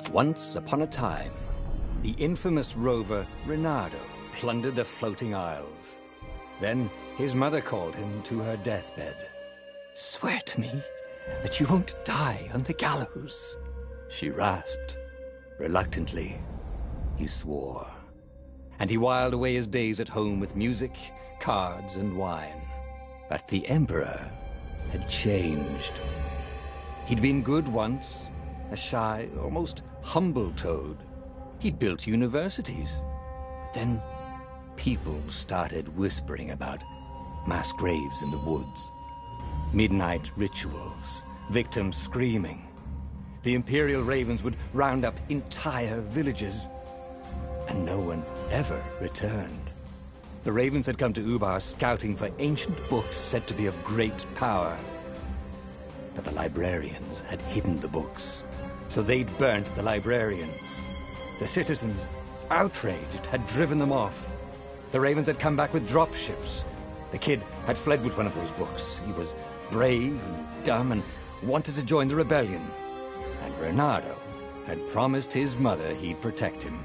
Once upon a time, the infamous rover Reynardo plundered the floating isles. Then his mother called him to her deathbed. "Swear to me that you won't die on the gallows," she rasped. Reluctantly, he swore. And he whiled away his days at home with music, cards, and wine. But the Emperor had changed. He'd been good once, a shy, almost humble toad. He'd built universities. But then people started whispering about mass graves in the woods, midnight rituals, victims screaming. The Imperial Ravens would round up entire villages, and no one ever returned. The Ravens had come to Ubar scouting for ancient books said to be of great power. But the librarians had hidden the books, so they'd burnt the librarians. The citizens, outraged, had driven them off. The Ravens had come back with dropships. The kid had fled with one of those books. He was brave and dumb and wanted to join the rebellion. And Reynardo had promised his mother he'd protect him.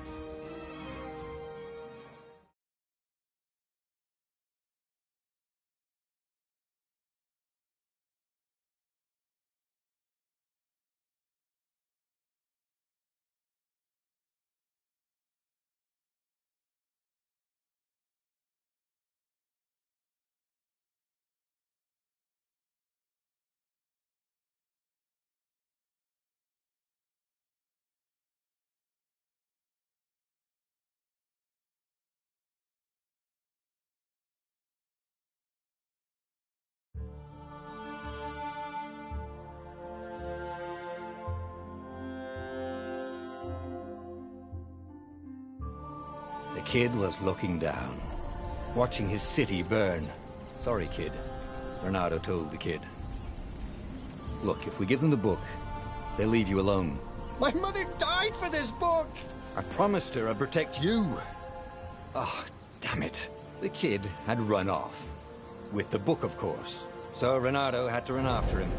The kid was looking down, watching his city burn. "Sorry, kid," Reynardo told the kid. "Look, if we give them the book, they'll leave you alone." "My mother died for this book!" "I promised her I'd protect you." Oh, damn it. The kid had run off. With the book, of course. So Reynardo had to run after him.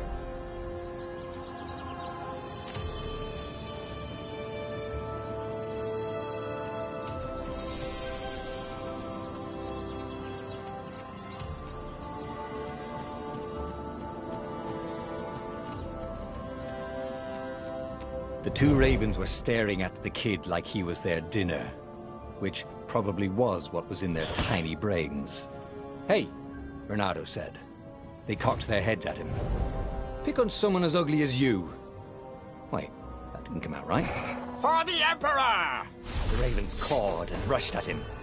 The two Ravens were staring at the kid like he was their dinner, which probably was what was in their tiny brains. "Hey," Reynardo said. They cocked their heads at him. "Pick on someone as ugly as you." Wait, that didn't come out right. "For the Emperor!" The Ravens cawed and rushed at him.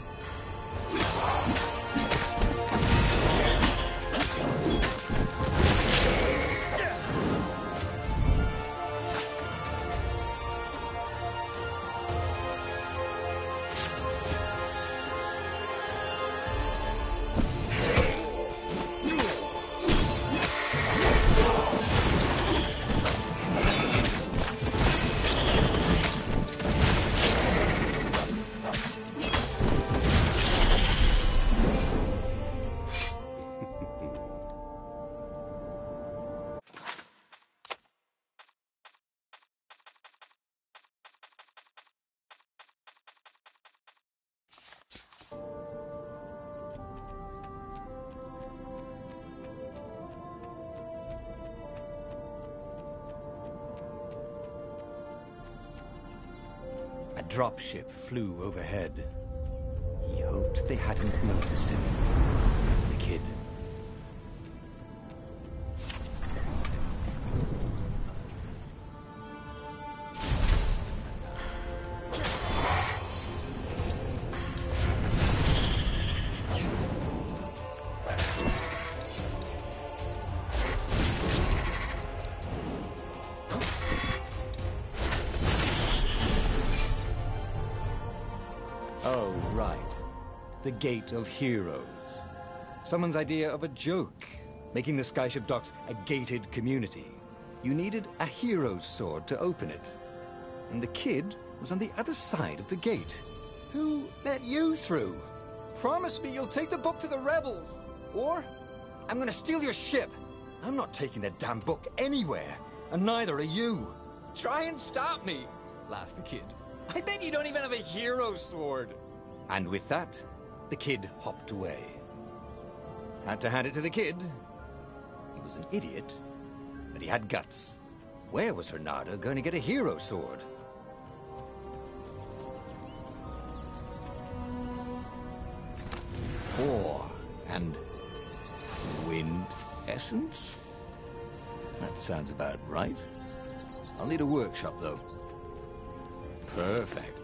A dropship flew overhead. He hoped they hadn't noticed him. The kid. Oh, right. The Gate of Heroes. Someone's idea of a joke, making the Skyship Docks a gated community. You needed a hero's sword to open it. And the kid was on the other side of the gate. Who let you through? Promise me you'll take the book to the rebels, or I'm gonna steal your ship. I'm not taking that damn book anywhere, and neither are you. Try and stop me. laughed the kid. I bet you don't even have a hero sword. And with that, the kid hopped away. Had to hand it to the kid. He was an idiot, but he had guts. Where was Reynardo going to get a hero sword? Ore and wind essence? That sounds about right. I'll need a workshop, though. Perfect.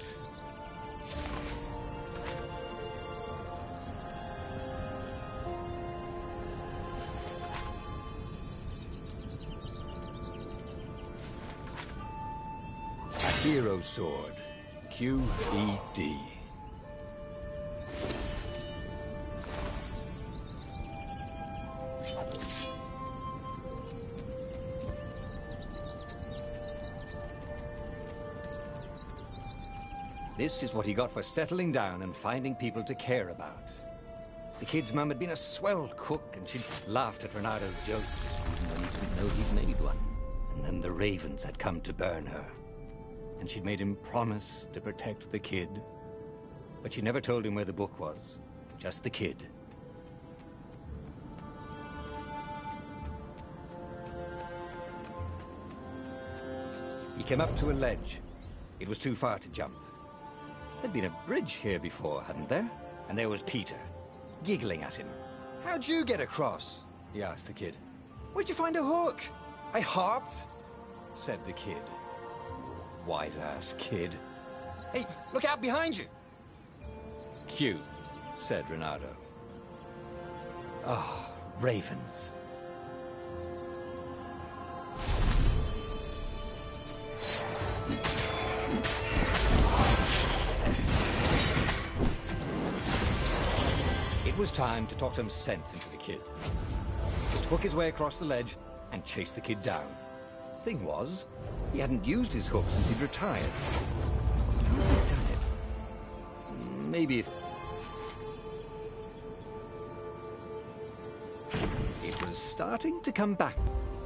A hero sword. QED. This is what he got for settling down and finding people to care about. The kid's mum had been a swell cook, and she'd laughed at Reynardo's jokes, even though he didn't know he'd made one. And then the ravens had come to burn her. And she'd made him promise to protect the kid. But she never told him where the book was. Just the kid. He came up to a ledge. It was too far to jump. There'd been a bridge here before, hadn't there? And there was Peter, giggling at him. "How'd you get across?" he asked the kid. "Where'd you find a hook?" "I hopped," said the kid. White-ass kid. "Hey, look out behind you!" "Cute," said Reynardo. Oh, ravens. It was time to talk some sense into the kid. Just hook his way across the ledge and chase the kid down. Thing was, he hadn't used his hook since he'd retired. How had he done it? Maybe if... It was starting to come back.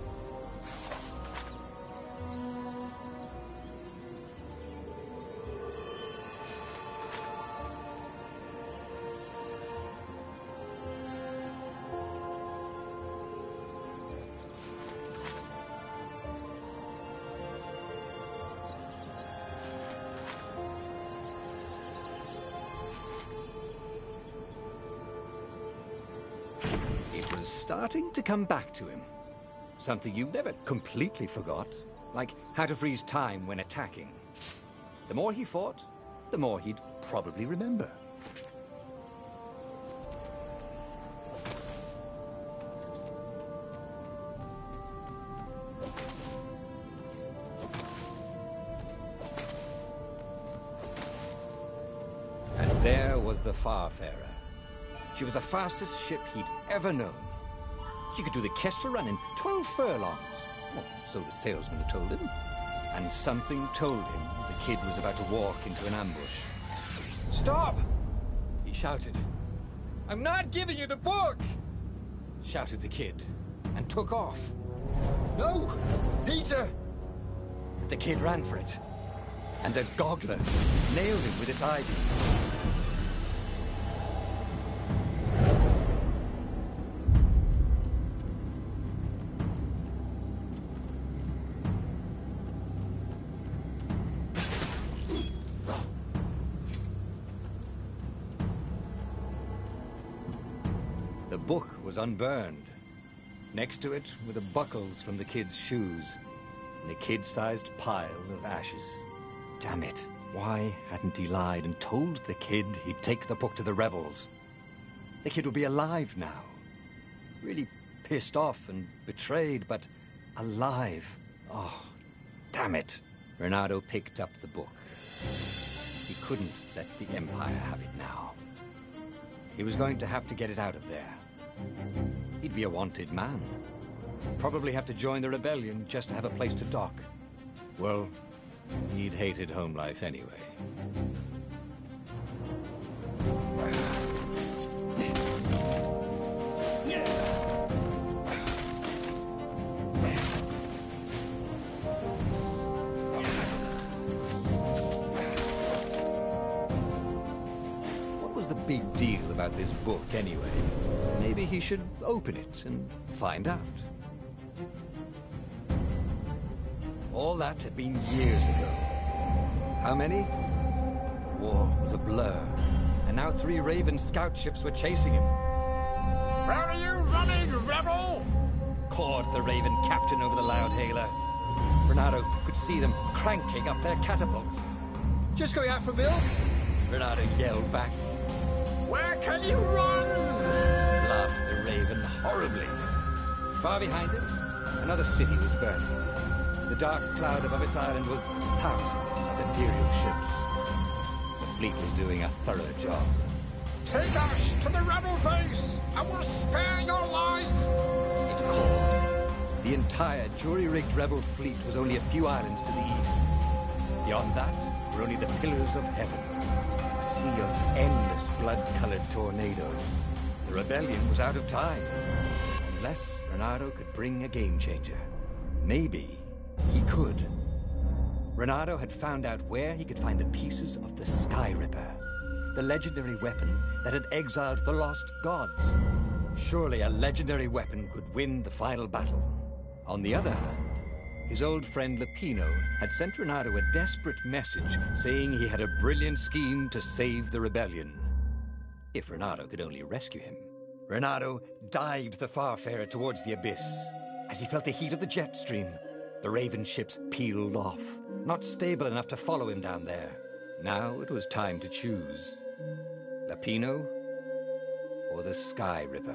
Starting to come back to him. Something you never completely forgot, like how to freeze time when attacking. The more he fought, the more he'd probably remember. And there was the Farfarer. She was the fastest ship he'd ever known. She could do the Kestra run in 12 furlongs. Well, so the salesman had told him. And something told him the kid was about to walk into an ambush. "Stop!" he shouted. "I'm not giving you the book!" shouted the kid, and took off. "No! Peter!" The kid ran for it, and a goggler nailed him with its ivy. The book was unburned. Next to it were the buckles from the kid's shoes, and a kid-sized pile of ashes. Damn it. Why hadn't he lied and told the kid he'd take the book to the rebels? The kid would be alive now. Really pissed off and betrayed, but alive. Oh, damn it. Reynardo picked up the book. He couldn't let the Empire have it now. He was going to have to get it out of there. He'd be a wanted man. Probably have to join the rebellion just to have a place to dock. Well, he'd hated home life anyway. was the big deal about this book anyway? Maybe he should open it and find out. All that had been years ago. How many? The war was a blur, and now 3 Raven scout ships were chasing him. Where are you running, rebel? Cawed the Raven captain over the loud hailer. Renato could see them cranking up their catapults. Just going out for Bill? Renato yelled back. Where can you run? Laughed the Raven horribly. Far behind it, another city was burning. The dark cloud above its island was thousands of Imperial ships. The fleet was doing a thorough job. Take us to the rebel base, and we'll spare your life. It called. The entire jury-rigged rebel fleet was only a few islands to the east. Beyond that were only the pillars of heaven. A sea of endless blood-colored tornadoes. The rebellion was out of time. Unless Renato could bring a game-changer. Maybe he could. Renato had found out where he could find the pieces of the Sky Ripper, the legendary weapon that had exiled the lost gods. Surely a legendary weapon could win the final battle. On the other hand, his old friend Lapino had sent Renato a desperate message saying he had a brilliant scheme to save the rebellion. If Renato could only rescue him. Renato dived the Farfarer towards the abyss. As he felt the heat of the jet stream, the Raven ships peeled off, not stable enough to follow him down there. Now it was time to choose. Lapino or the Sky Ripper.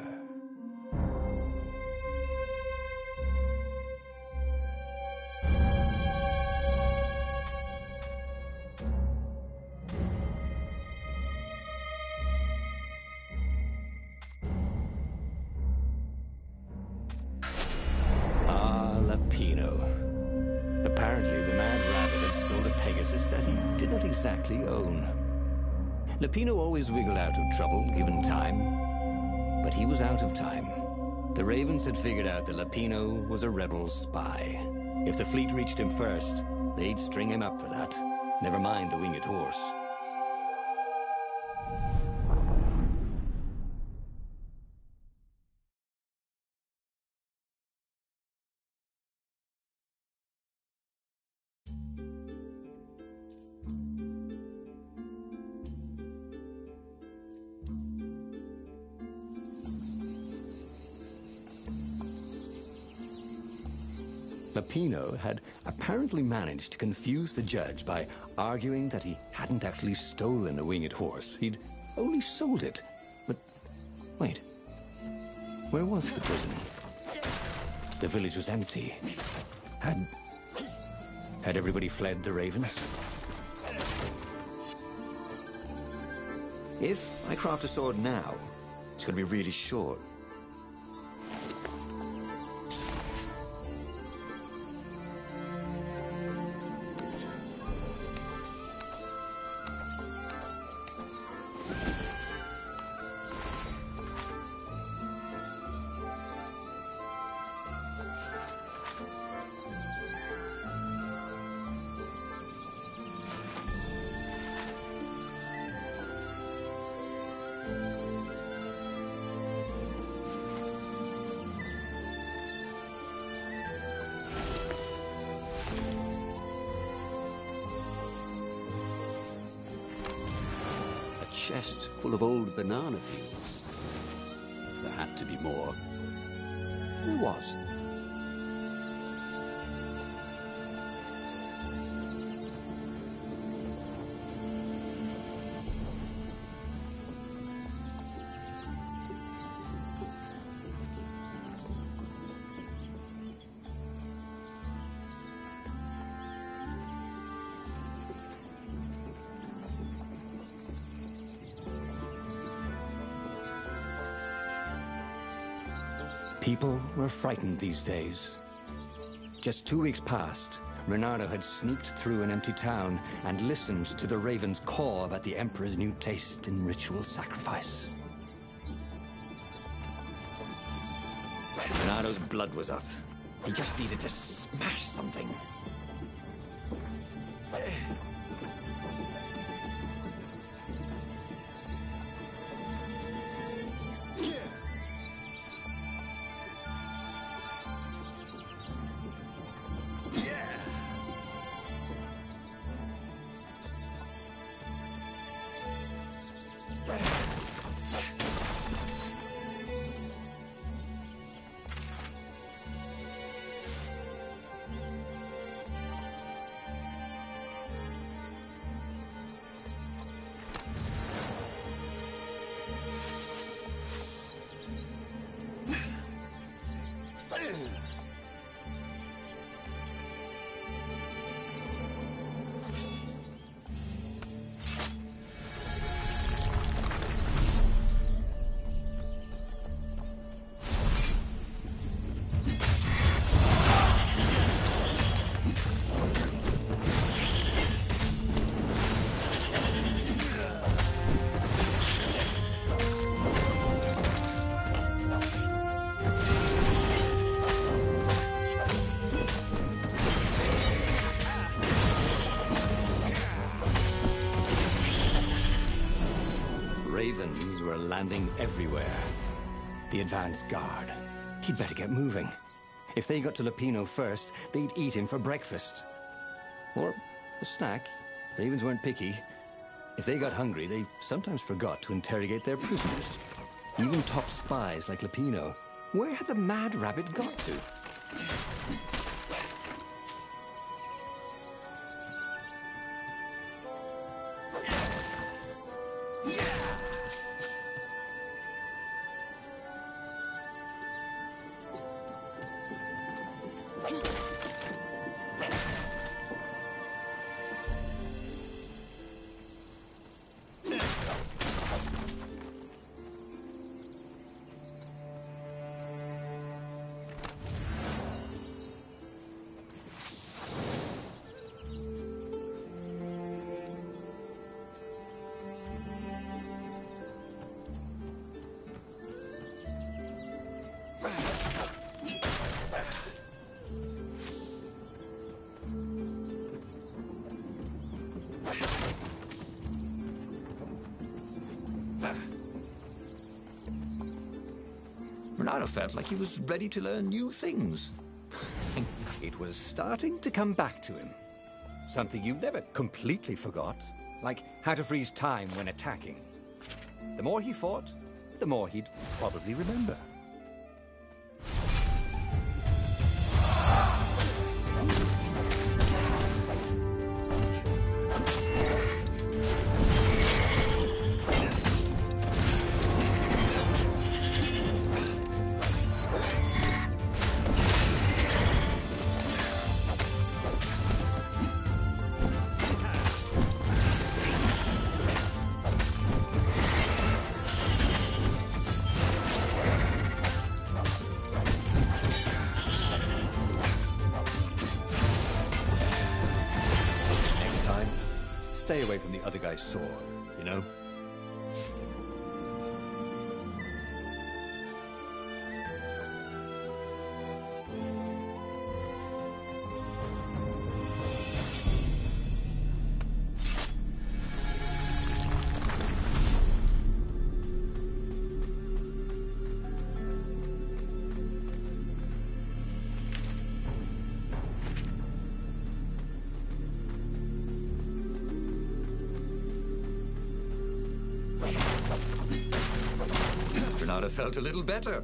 Apparently, the Mad Rabbit had sold a Pegasus that he did not exactly own. Lapino always wiggled out of trouble, given time. But he was out of time. The Ravens had figured out that Lapino was a rebel spy. If the fleet reached him first, they'd string him up for that. Never mind the winged horse. Lapino had apparently managed to confuse the judge by arguing that he hadn't actually stolen a winged horse. He'd only sold it. But wait, where was the prison? The village was empty. Had everybody fled the Ravens? If I craft a sword now, it's going to be really short. Chest full of old banana peels. There had to be more. There was. People were frightened these days. Just 2 weeks past, Renato had sneaked through an empty town and listened to the Ravens caw about the Emperor's new taste in ritual sacrifice. Renato's blood was up. He just needed to smash something. ravens were landing everywhere. The advance guard. He'd better get moving. If they got to Lupino first, they'd eat him for breakfast. Or a snack. Ravens weren't picky. If they got hungry, they sometimes forgot to interrogate their prisoners. Even top spies like Lupino. Where had the mad rabbit got to? Renato felt like he was ready to learn new things. It was starting to come back to him. Something you never completely forgot, like how to freeze time when attacking. The more he fought, the more he'd probably remember. Stay away from the other guy's sword, you know? Renato felt a little better.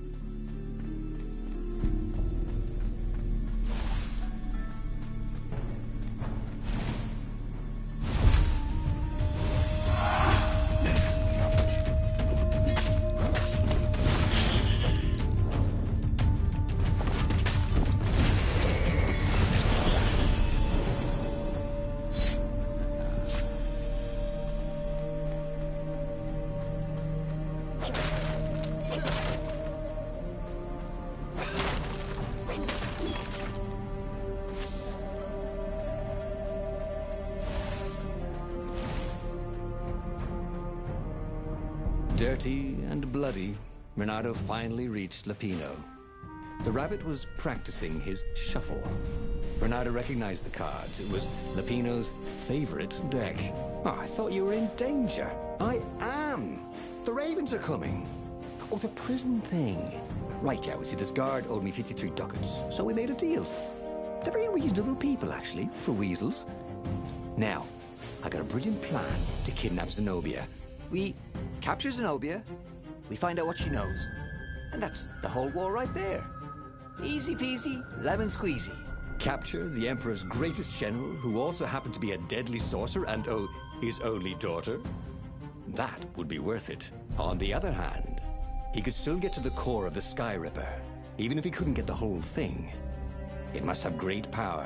Dirty and bloody, Renato finally reached Lupino. The rabbit was practicing his shuffle. Renato recognized the cards. It was Lupino's favorite deck. Oh, I thought you were in danger. I am. The ravens are coming. Oh, the prison thing. Right, yeah, see, this guard owed me 53 ducats, so we made a deal. They're very reasonable people, actually, for weasels. Now, I got a brilliant plan to kidnap Zenobia. We capture Zenobia, we find out what she knows, and that's the whole war right there. Easy peasy, lemon squeezy. Capture the Emperor's greatest general, who also happened to be a deadly sorcerer and, oh, his only daughter? That would be worth it. On the other hand, he could still get to the core of the Sky Ripper, even if he couldn't get the whole thing. It must have great power.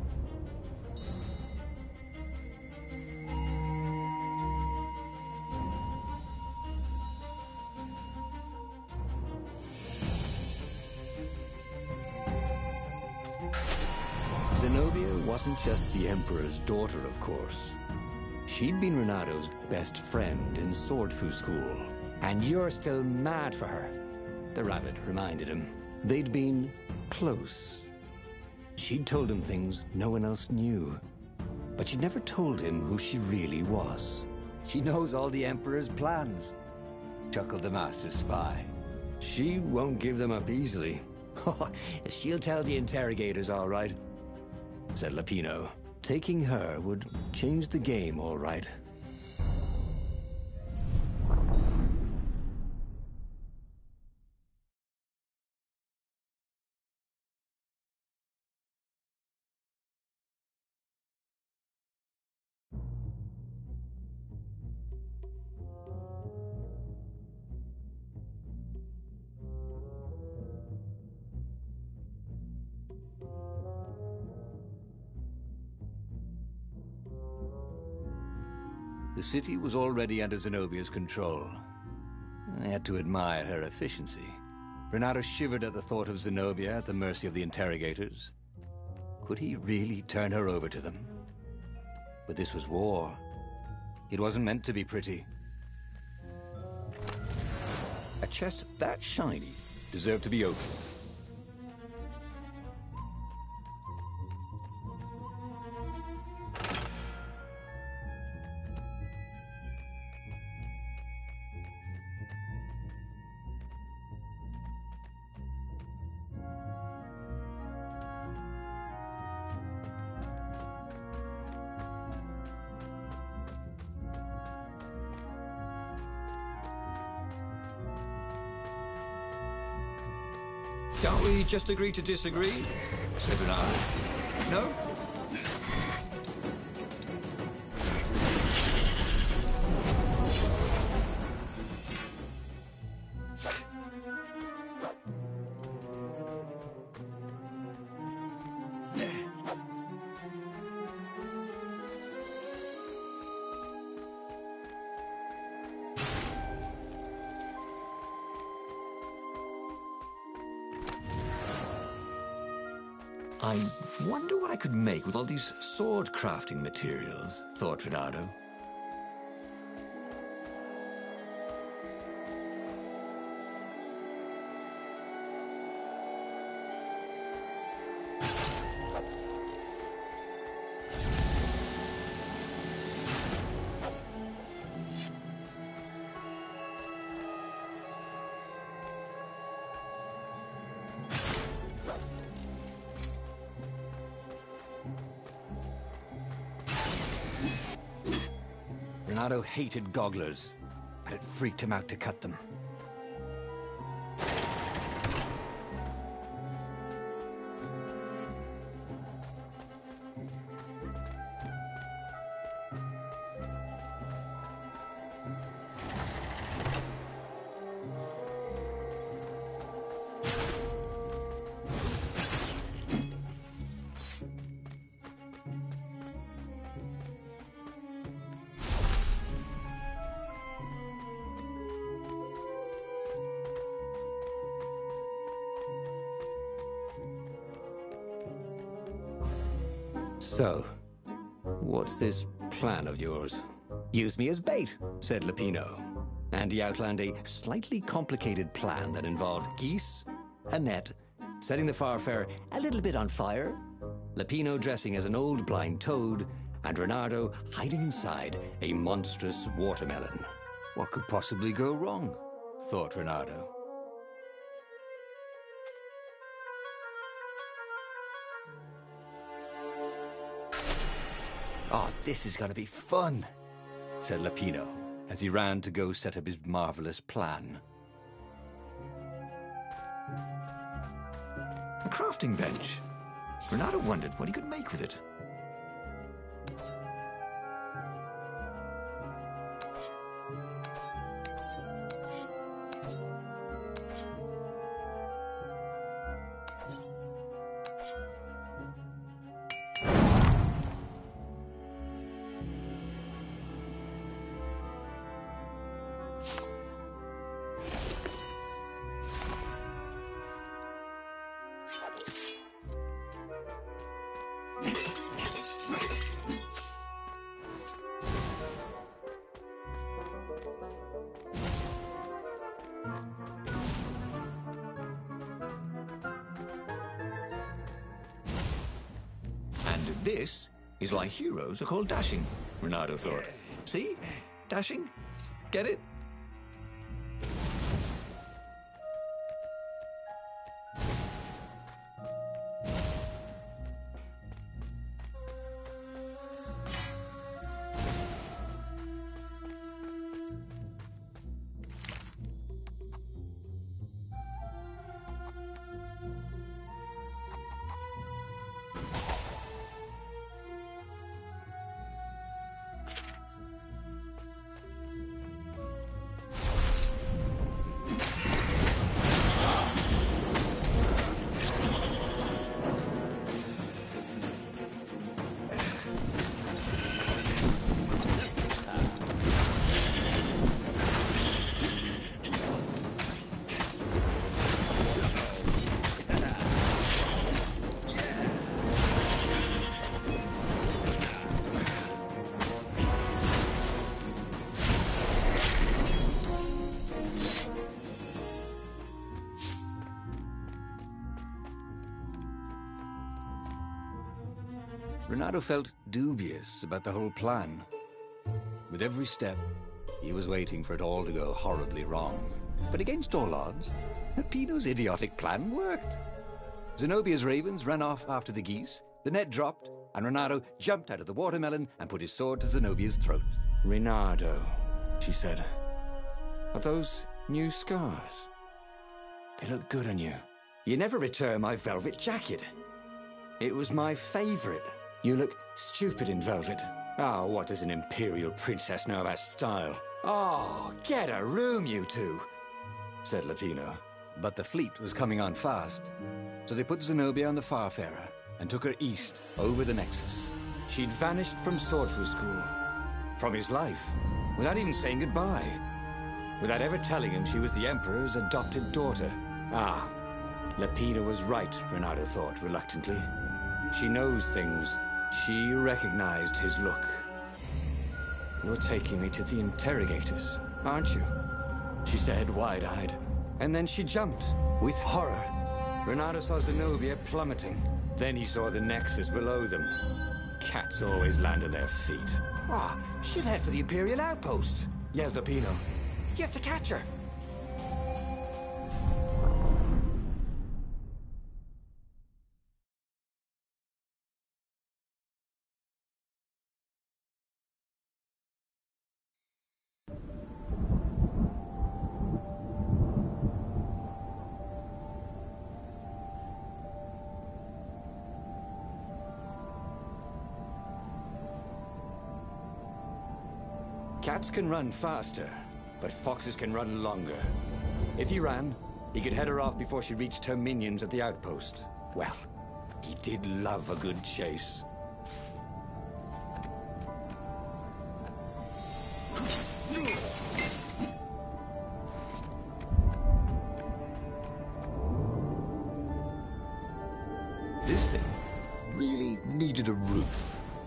Zenobia wasn't just the Emperor's daughter, of course. She'd been Renato's best friend in Swordfu school. And you're still mad for her, the rabbit reminded him. They'd been close. She'd told him things no one else knew. But she'd never told him who she really was. She knows all the Emperor's plans, chuckled the Master Spy. She won't give them up easily. She'll tell the interrogators, all right, said Lapino. Taking her would change the game, all right. The city was already under Zenobia's control. I had to admire her efficiency. Renato shivered at the thought of Zenobia at the mercy of the interrogators. Could he really turn her over to them? But this was war. It wasn't meant to be pretty. A chest that shiny deserved to be opened. Can't we just agree to disagree? Said Renato. No? I wonder what I could make with all these sword crafting materials, thought Renato. Renato hated gogglers, but it freaked him out to cut them. So, what's this plan of yours? Use me as bait, said Lapino. And he outlined a slightly complicated plan that involved geese, a net, setting the Farfarer a little bit on fire, Lapino dressing as an old blind toad, and Renato hiding inside a monstrous watermelon. What could possibly go wrong? Thought Renato. Oh, this is gonna be fun, said Lapino, as he ran to go set up his marvelous plan. A crafting bench. Renato wondered what he could make with it. And this is why heroes are called dashing, Renato thought. See? Dashing? Get it? Renato felt dubious about the whole plan. With every step, he was waiting for it all to go horribly wrong. But against all odds, Peppino's idiotic plan worked. Zenobia's ravens ran off after the geese, the net dropped, and Renato jumped out of the watermelon and put his sword to Zenobia's throat. "Renato," she said, "are those new scars? They look good on you. You never returned my velvet jacket. It was my favorite. You look stupid in velvet. Oh, what does an imperial princess know about style? Oh, get a room, you two," said Latino. But the fleet was coming on fast, so they put Zenobia on the Farfarer and took her east, over the Nexus. She'd vanished from Swordfu School, from his life, without even saying goodbye, without ever telling him she was the Emperor's adopted daughter. Ah, Lapina was right, Renato thought reluctantly. She knows things. She recognized his look. "You're taking me to the interrogators, aren't you?" she said, wide-eyed. And then she jumped, with horror. Renato saw Zenobia plummeting. Then he saw the Nexus below them. Cats always land on their feet. "Ah, she'll head for the Imperial outpost," yelled Lapino. "You have to catch her." Cats can run faster, but foxes can run longer. If he ran, he could head her off before she reached her minions at the outpost. Well, he did love a good chase. This thing really needed a roof.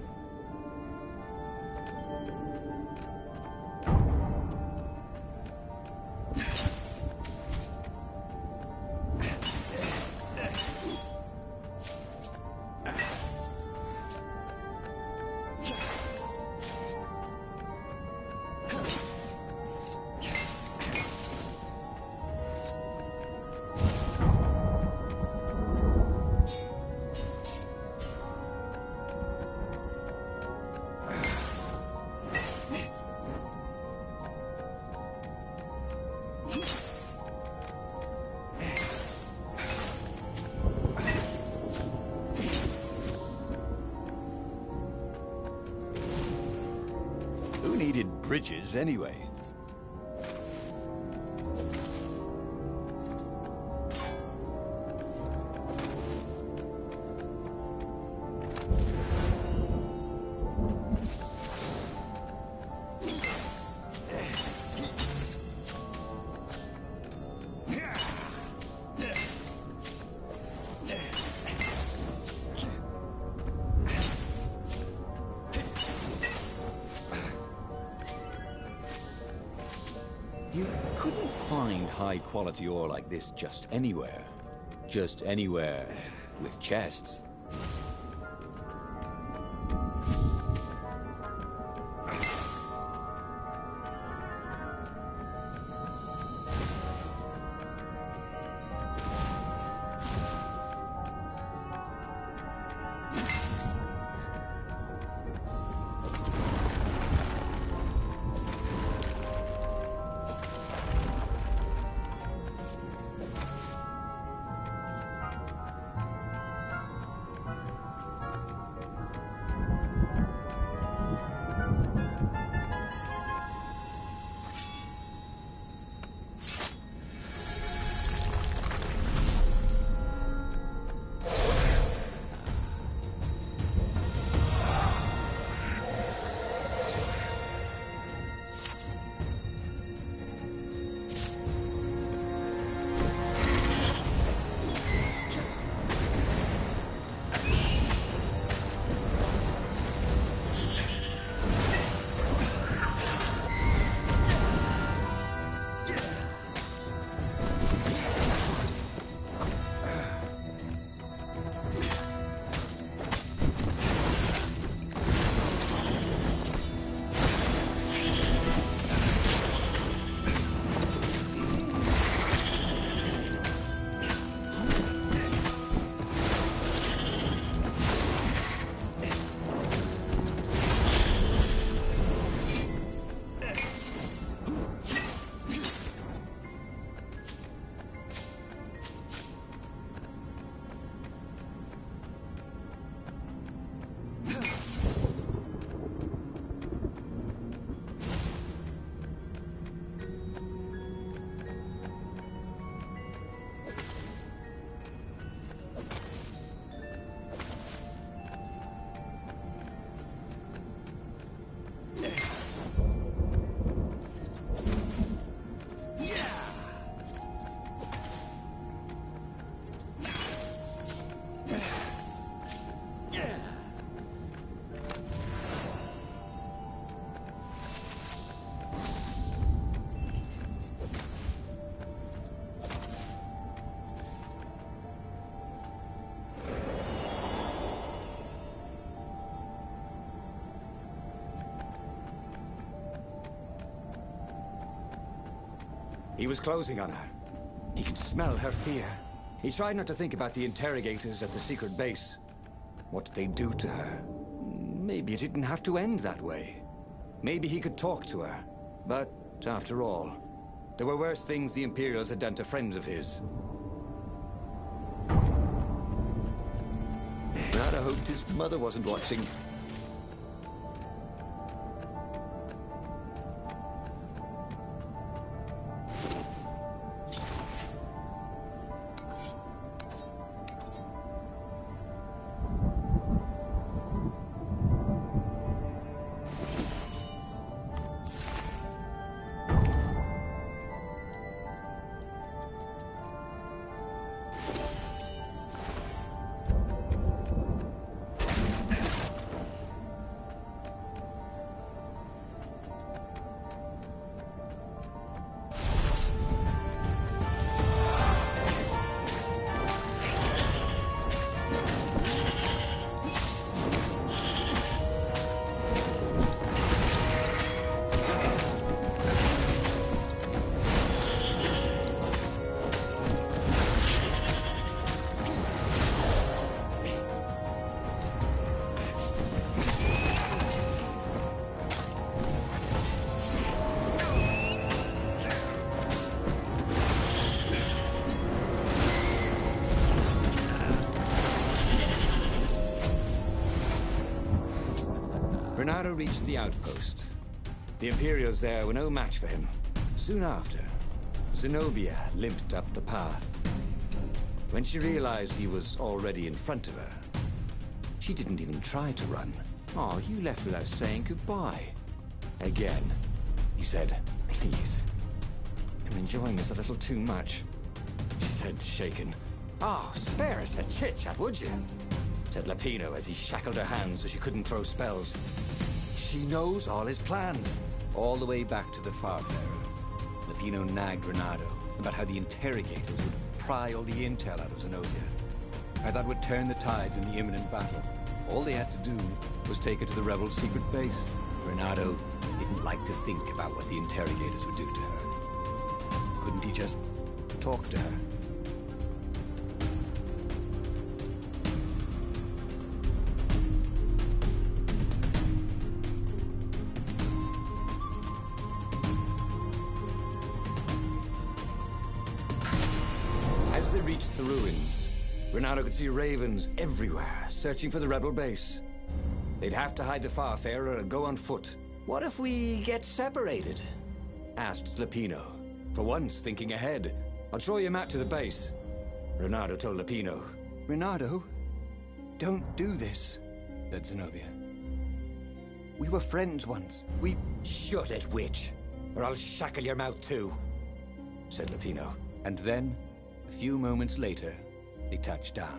Who needed bridges anyway? You couldn't find high-quality ore like this just anywhere. Just anywhere with chests. He was closing on her. He could smell her fear. He tried not to think about the interrogators at the secret base. What did they do to her? Maybe it didn't have to end that way. Maybe he could talk to her. But, after all, there were worse things the Imperials had done to friends of his. Renato hoped his mother wasn't watching. Renato reached the outpost. The Imperials there were no match for him. Soon after, Zenobia limped up the path. When she realized he was already in front of her, she didn't even try to run. Oh, you left without saying goodbye. Again, he said, "Please. I'm enjoying this a little too much," she said, shaken. "Oh, spare us the chit-chat, would you?" said Lapino as he shackled her hands so she couldn't throw spells. She knows all his plans. All the way back to the Farfarer, Lapino nagged Renato about how the interrogators would pry all the intel out of Zenobia. How that would turn the tides in the imminent battle. All they had to do was take her to the rebels' secret base. Renato didn't like to think about what the interrogators would do to her. Couldn't he just talk to her? As they reached the ruins, Renato could see ravens everywhere, searching for the rebel base. They'd have to hide the Farfarer or go on foot. "What if we get separated?" asked Lapino, for once thinking ahead. "I'll show you a map to the base," Renato told Lapino. "Renato, don't do this," said Zenobia. "We were friends once. We..." "Shut it, witch, or I'll shackle your mouth too," said Lapino. And then, a few moments later, they touched down.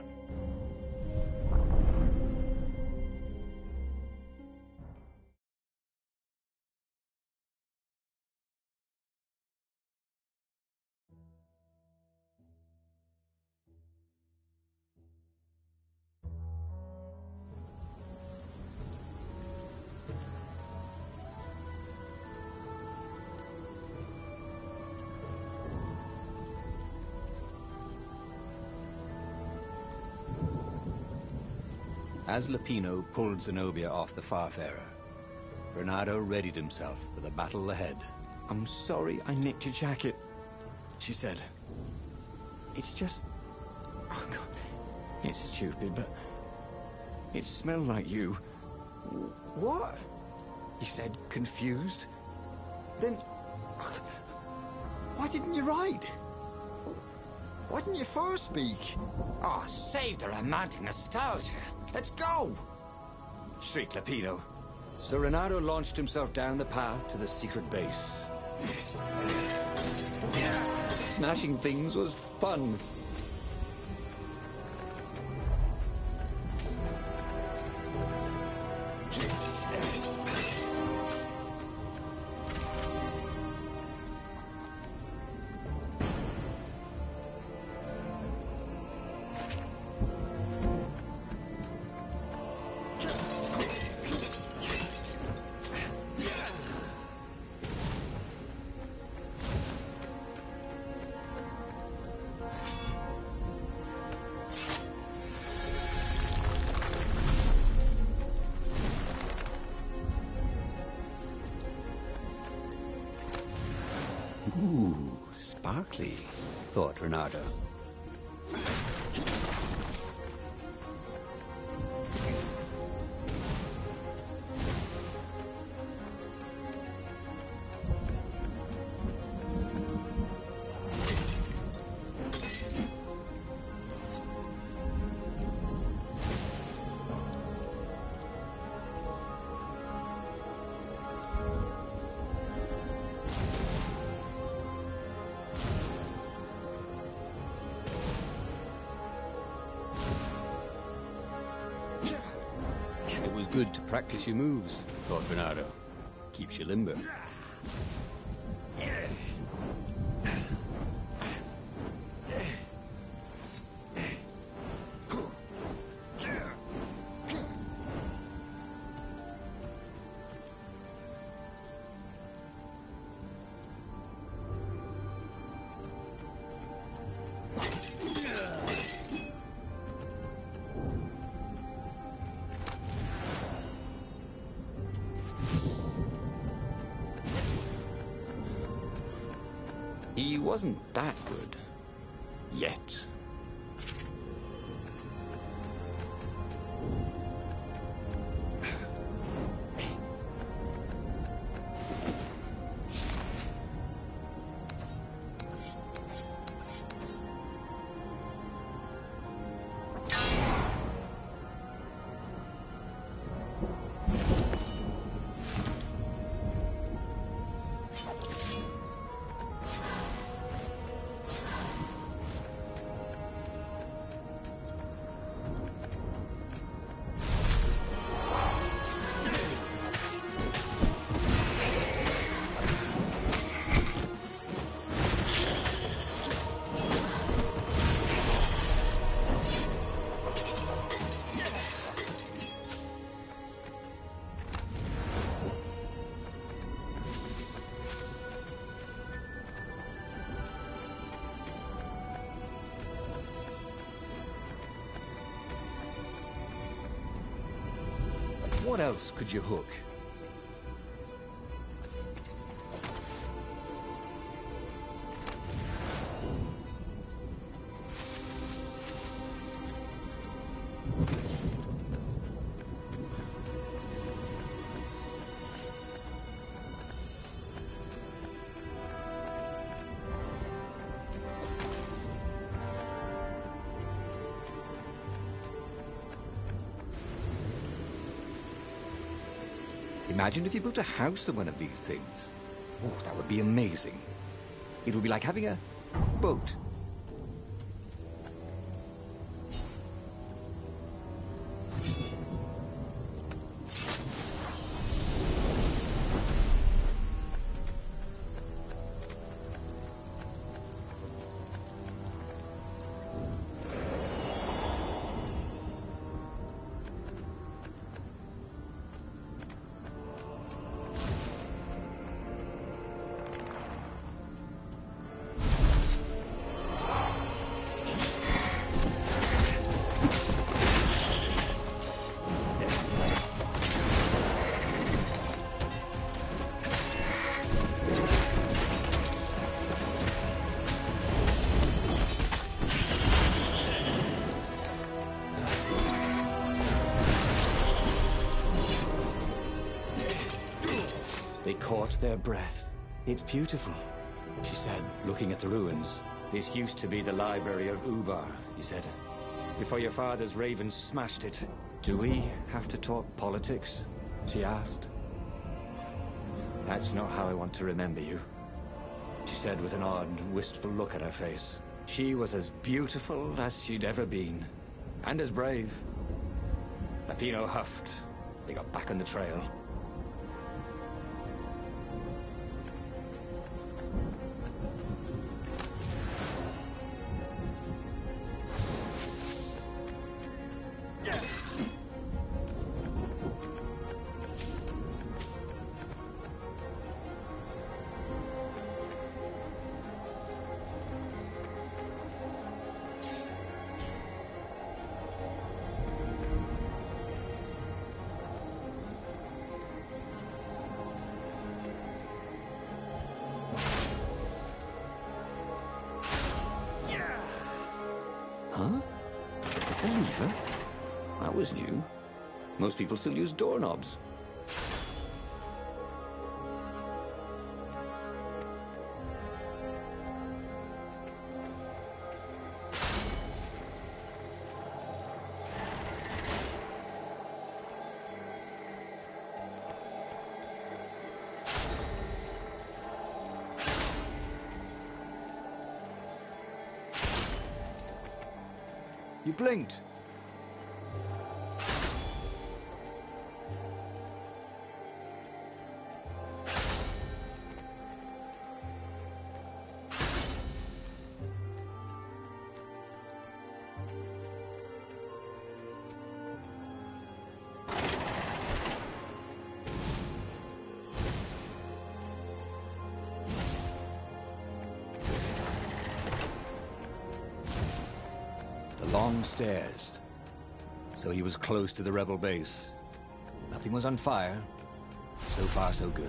As Lapino pulled Zenobia off the Farfarer, Renato readied himself for the battle ahead. "I'm sorry I nicked your jacket," she said. "It's just... oh God, it's stupid, but it smelled like you." "What?" he said, confused. "Then... why didn't you ride? Why didn't you first speak?" "Oh, save the romantic nostalgia. Let's go!" shrieked Lapino. So Renato launched himself down the path to the secret base. Smashing things was fun. Ooh, sparkly, thought Reynardo. It was good to practice your moves, thought Reynardo. Keeps you limber. He wasn't that good. Yet. What else could you hook? Imagine if you built a house of one of these things. Oh, that would be amazing. It would be like having a boat. They caught their breath. It's beautiful, she said, looking at the ruins. This used to be the library of Ubar, he said, before your father's ravens smashed it. Do we have to talk politics? She asked. That's not how I want to remember you, she said with an odd, wistful look at her face. She was as beautiful as she'd ever been, and as brave. Lapino huffed. They got back on the trail. A lever? That was new. Most people still use doorknobs. You blinked. Long stairs. So he was close to the rebel base. Nothing was on fire. So far, so good.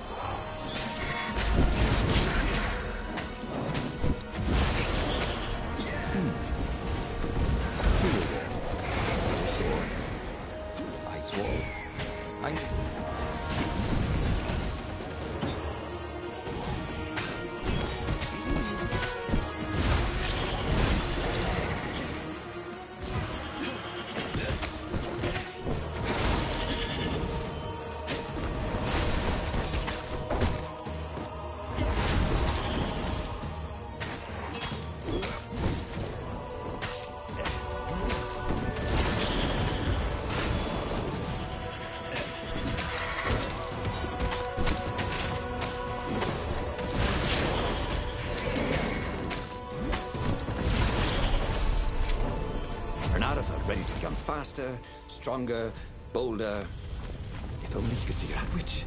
Ice wall. Ice. Ready to become faster, stronger, bolder. If only he could figure out which.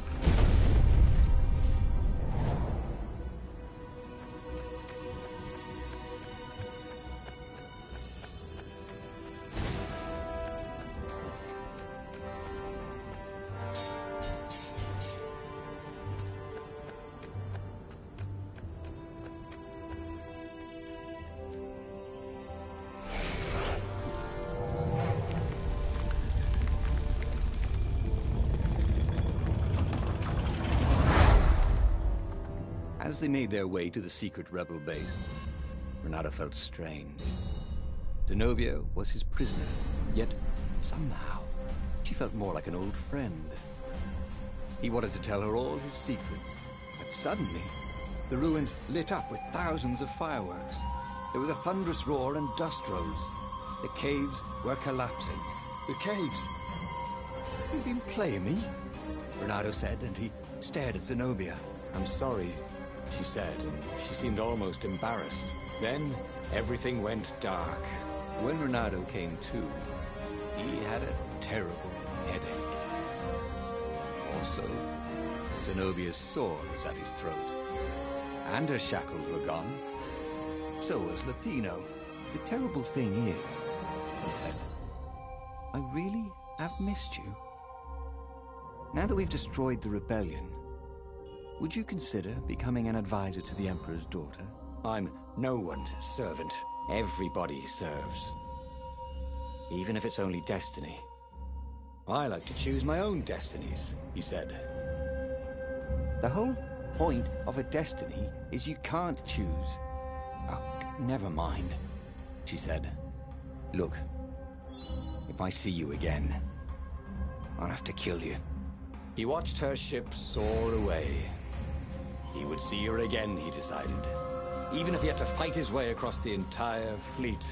As they made their way to the secret rebel base, Renato felt strange. Zenobia was his prisoner, yet somehow she felt more like an old friend. He wanted to tell her all his secrets, but suddenly the ruins lit up with thousands of fireworks. There was a thunderous roar and dust rose. The caves were collapsing. The caves? You've been playing me? Renato said, and he stared at Zenobia. I'm sorry, she said, and she seemed almost embarrassed. Then, everything went dark. When Renato came to, he had a terrible headache. Also, Zenobia's sword was at his throat. And her shackles were gone. So was Lupino. The terrible thing is, he said, I really have missed you. Now that we've destroyed the rebellion, would you consider becoming an advisor to the Emperor's daughter? I'm no one's servant. Everybody serves. Even if it's only destiny. I like to choose my own destinies, he said. The whole point of a destiny is you can't choose. Oh, never mind, she said. Look, if I see you again, I'll have to kill you. He watched her ship soar away. He would see her again, he decided. Even if he had to fight his way across the entire fleet.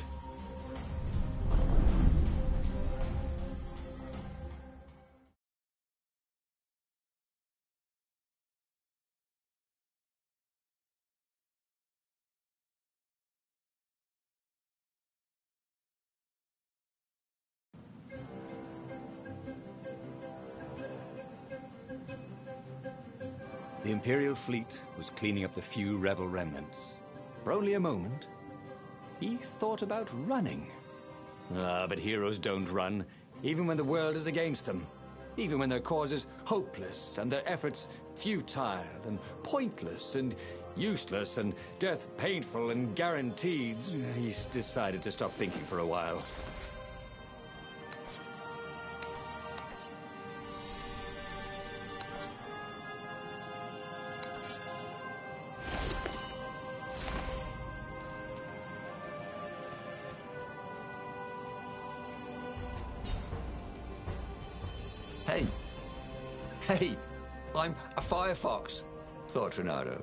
The Imperial fleet was cleaning up the few rebel remnants. For only a moment, he thought about running. But heroes don't run, even when the world is against them. Even when their cause is hopeless, and their efforts futile, and pointless, and useless, and death painful and guaranteed. He's decided to stop thinking for a while. Hey. Hey, I'm a firefox, thought Renato.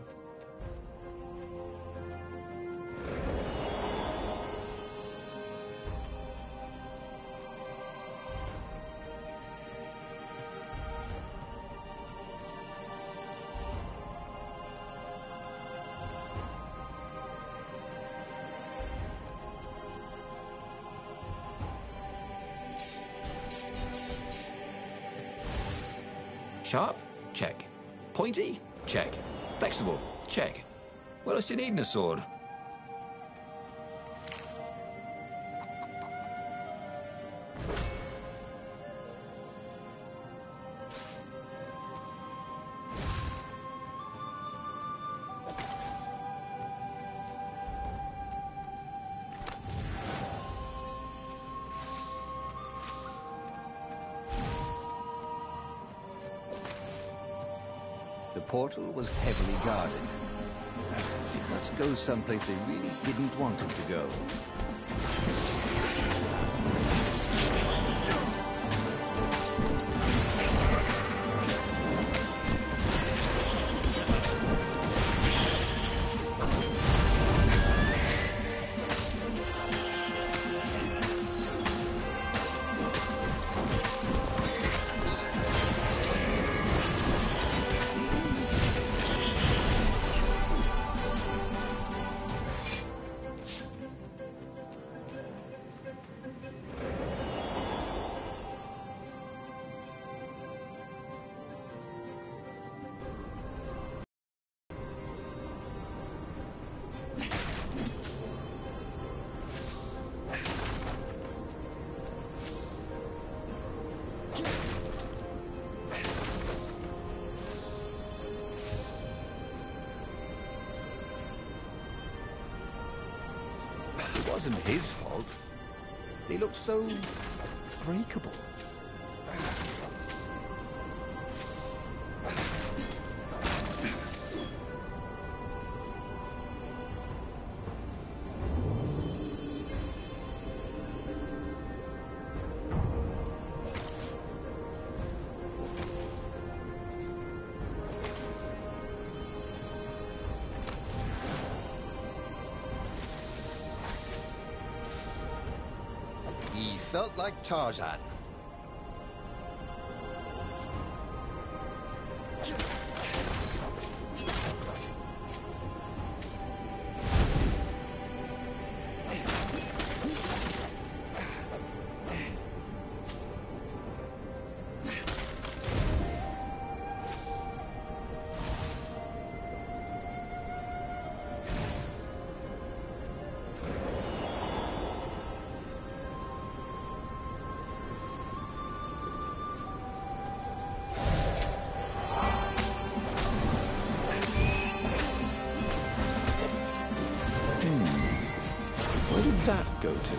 Sharp? Check. Pointy? Check. Flexible? Check. What else do you need in a sword? The portal was heavily guarded. It must go someplace they really didn't want it to go. It wasn't his fault. They looked so breakable. He felt like Tarzan. Where did that go to?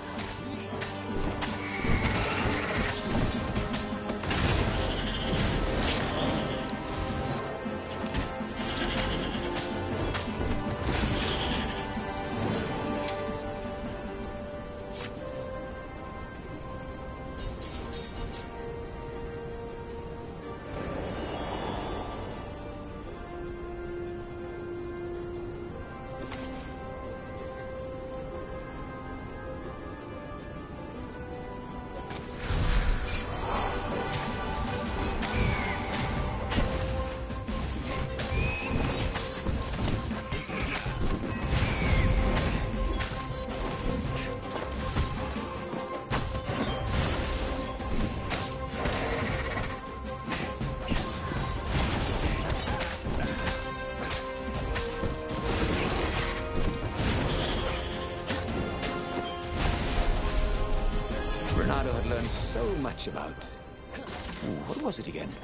Renato had learned so much about... Ooh, what was it again?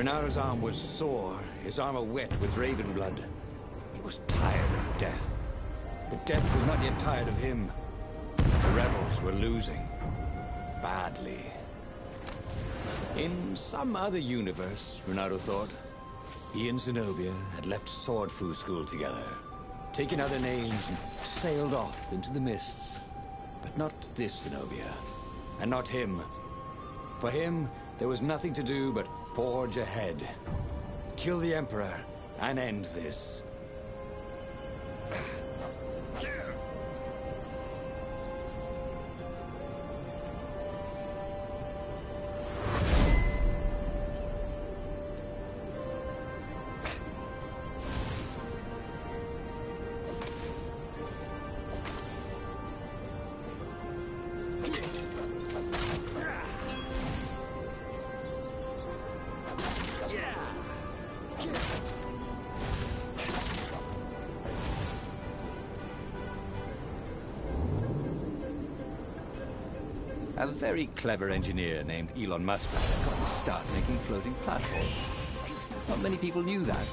Renado's arm was sore, his armor wet with raven blood. He was tired of death. But death was not yet tired of him. The rebels were losing. Badly. In some other universe, Renado thought, he and Zenobia had left Sword Fu School together, taken other names and sailed off into the mists. But not this Zenobia, and not him. For him, there was nothing to do but forge ahead. Kill the Emperor, and end this. A very clever engineer named Elon Musk got to start making floating platforms. Not many people knew that.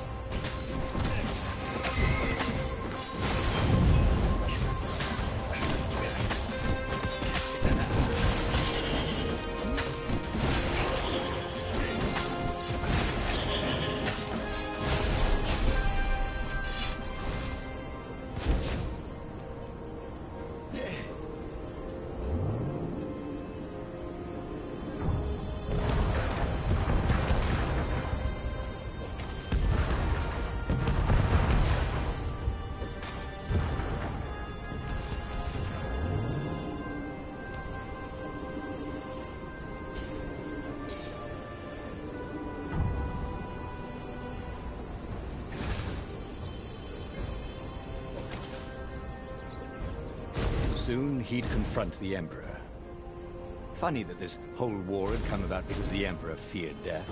Soon he'd confront the Emperor. Funny that this whole war had come about because the Emperor feared death.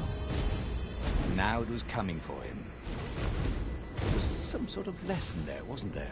And now it was coming for him. There was some sort of lesson there, wasn't there?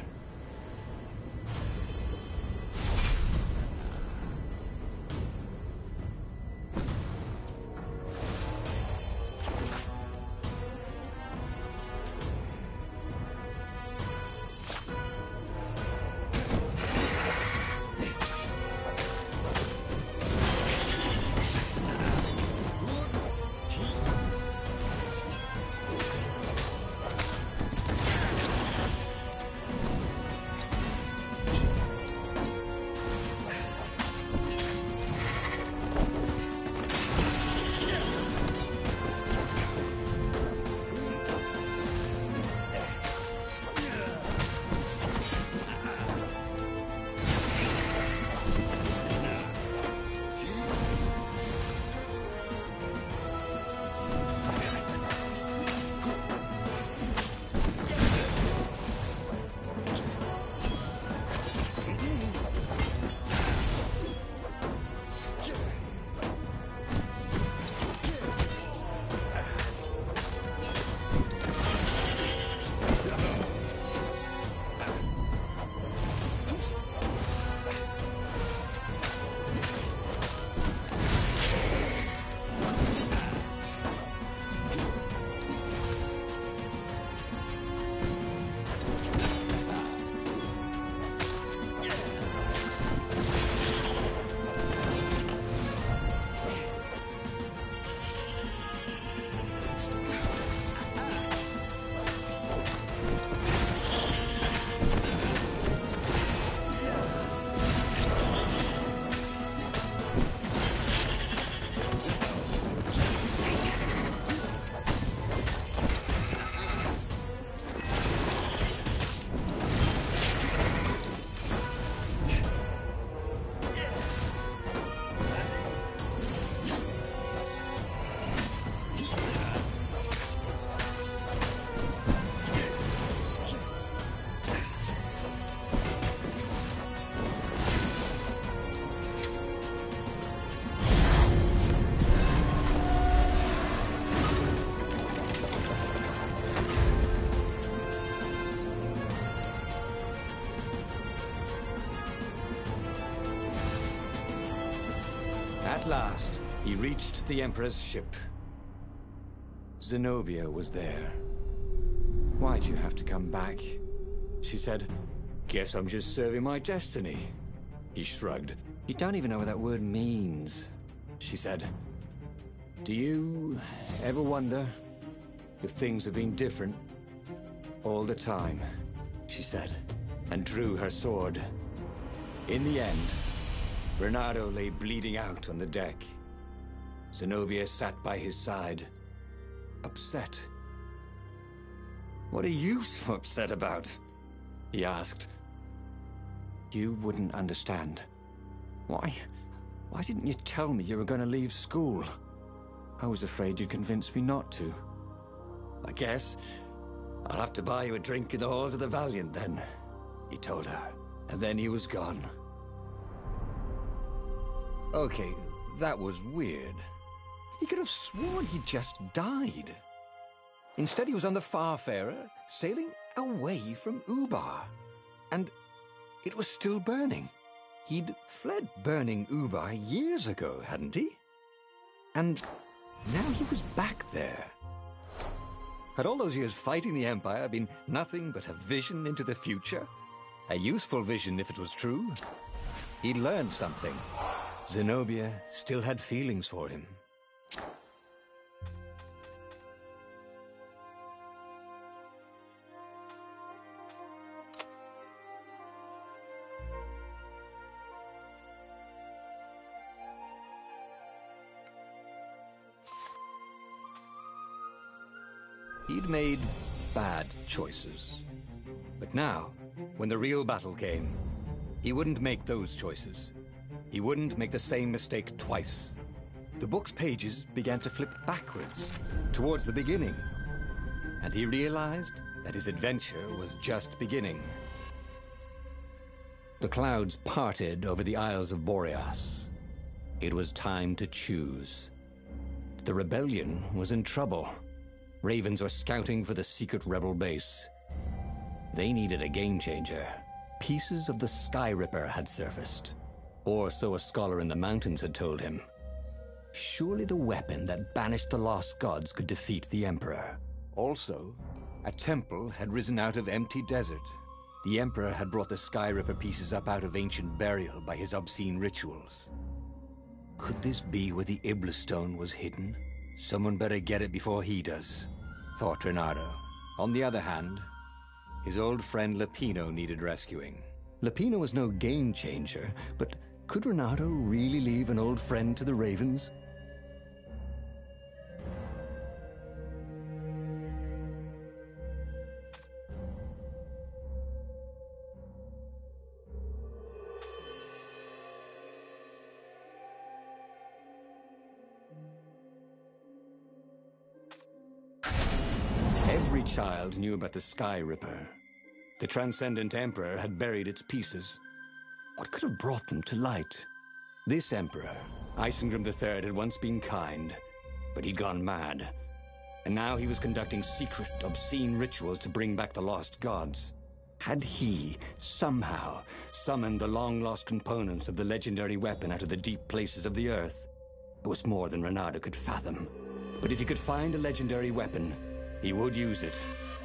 At last, he reached the Emperor's ship. Zenobia was there. Why'd you have to come back? She said, guess I'm just serving my destiny. He shrugged. You don't even know what that word means. She said, do you ever wonder if things have been different all the time? She said, and drew her sword. In the end, Reynardo lay bleeding out on the deck. Zenobia sat by his side, upset. What are you so upset about? He asked. You wouldn't understand. Why didn't you tell me you were going to leave school? I was afraid you'd convince me not to. I guess I'll have to buy you a drink in the halls of the Valiant then, he told her, and then he was gone. Okay, that was weird. He could have sworn he just died. Instead, he was on the Farfarer, sailing away from Ubar. And it was still burning. He'd fled burning Ubar years ago, hadn't he? And now he was back there. Had all those years fighting the Empire been nothing but a vision into the future? A useful vision if it was true. He'd learned something. Zenobia still had feelings for him. He'd made bad choices. But now, when the real battle came, he wouldn't make those choices. He wouldn't make the same mistake twice. The book's pages began to flip backwards, towards the beginning. And he realized that his adventure was just beginning. The clouds parted over the Isles of Boreas. It was time to choose. The rebellion was in trouble. Ravens were scouting for the secret rebel base. They needed a game-changer. Pieces of the Sky Ripper had surfaced. Or so a scholar in the mountains had told him. Surely the weapon that banished the lost gods could defeat the Emperor. Also, a temple had risen out of empty desert. The Emperor had brought the Sky Ripper pieces up out of ancient burial by his obscene rituals. Could this be where the Iblis Stone was hidden? Someone better get it before he does, thought Reynardo. On the other hand, his old friend Lapino needed rescuing. Lapino was no game-changer, but could Reynardo really leave an old friend to the Ravens? Every child knew about the Sky Ripper. The Transcendent Emperor had buried its pieces. What could have brought them to light? This Emperor, Isengrim III, had once been kind, but he'd gone mad. And now he was conducting secret, obscene rituals to bring back the lost gods. Had he, somehow, summoned the long-lost components of the legendary weapon out of the deep places of the earth? It was more than Reynardo could fathom. But if he could find a legendary weapon, he would use it.